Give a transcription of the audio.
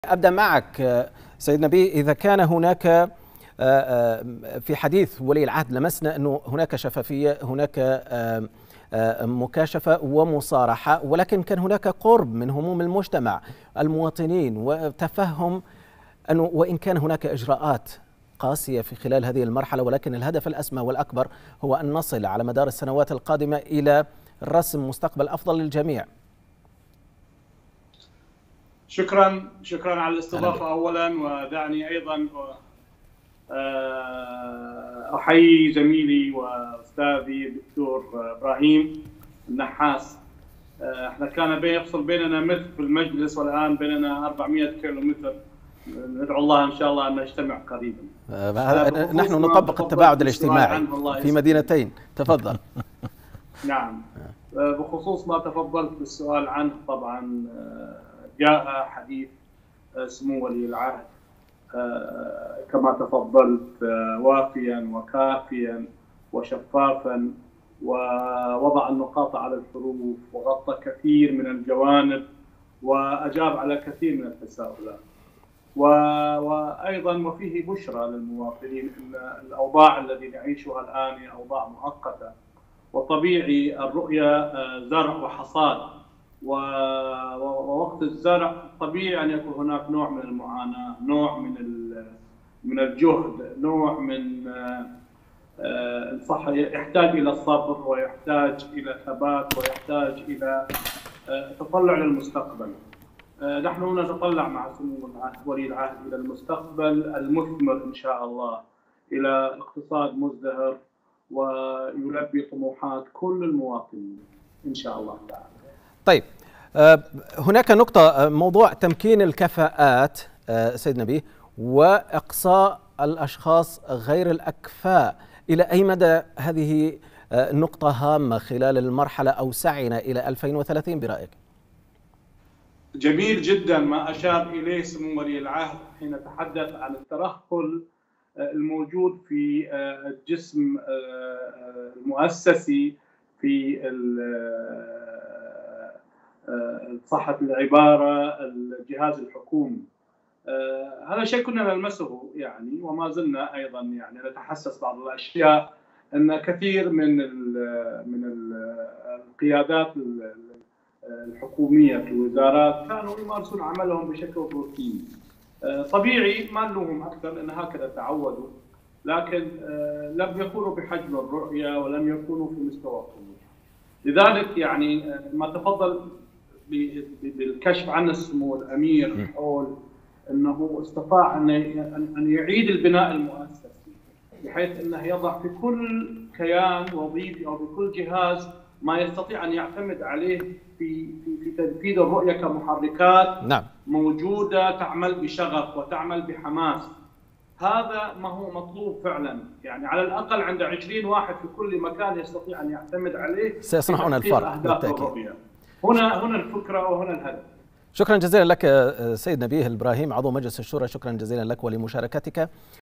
أبدأ معك سيد نبيه. إذا كان هناك في حديث ولي العهد لمسنا أنه هناك شفافية، هناك مكاشفة ومصارحة، ولكن كان هناك قرب من هموم المجتمع المواطنين وتفهم أنه وإن كان هناك إجراءات قاسية في خلال هذه المرحلة، ولكن الهدف الأسمى والأكبر هو أن نصل على مدار السنوات القادمة إلى رسم مستقبل أفضل للجميع. شكرا على الاستضافة أولا، ودعني أيضا أحيي زميلي وأستاذي الدكتور إبراهيم النحاس. احنا كان يفصل بيننا متر في المجلس، والآن بيننا 400 كيلومتر. ندعو الله إن شاء الله أن نجتمع قريبا. نحن نطبق التباعد الاجتماعي في مدينتين. تفضل. نعم، بخصوص ما تفضلت بالسؤال عنه، طبعا جاء حديث سمو ولي العهد كما تفضلت وافيا وكافيا وشفافا، ووضع النقاط على الحروف وغطى كثير من الجوانب وأجاب على كثير من التساؤلات، وأيضا وفيه بشرى للمواطنين أن الأوضاع التي نعيشها الآن هي أوضاع مؤقتة، وطبيعي الرؤية زرع وحصاد، ووقت الزرع طبيعي أن يكون هناك نوع من المعاناة، نوع من الجهد، نوع من يحتاج إلى الصبر، ويحتاج إلى ثبات، ويحتاج إلى تطلع للمستقبل. نحن نتطلع مع سمو ولي العهد إلى المستقبل المثمر إن شاء الله، إلى اقتصاد مزدهر ويلبي طموحات كل المواطنين إن شاء الله تعالى. طيب، هناك نقطة، موضوع تمكين الكفاءات سيد نبيه وإقصاء الأشخاص غير الأكفاء. إلى أي مدى هذه نقطة هامة خلال المرحلة أو سعينا إلى 2030 برأيك؟ جميل جدا ما أشار إليه سمو ولي العهد حين تحدث عن الترهل الموجود في الجسم المؤسسي، في صحة العبارة الجهاز الحكومي. هذا شيء كنا نلمسه يعني، وما زلنا أيضا يعني نتحسس بعض الأشياء، أن كثير من القيادات الحكومية في الوزارات كانوا يمارسون عملهم بشكل روتيني. طبيعي ما نلومهم أكثر لأن هكذا تعودوا، لكن لم يكونوا بحجم الرؤية ولم يكونوا في مستوى الطموح. لذلك يعني ما تفضل بالكشف عن السمو الأمير حول أنه استطاع أن يعيد البناء المؤسسي، بحيث أنه يضع في كل كيان وظيفي أو بكل جهاز ما يستطيع أن يعتمد عليه في تنفيذ الرؤية كمحركات نعم موجودة تعمل بشغف وتعمل بحماس. هذا ما هو مطلوب فعلا، يعني على الأقل عند 20 واحد في كل مكان يستطيع أن يعتمد عليه سيصنعون الفرق بالتأكيد. هنا الفكرة وهنا الهدف. شكرا جزيلا لك سيد نبيه الإبراهيم، عضو مجلس الشورى. شكرا جزيلا لك ولمشاركتك.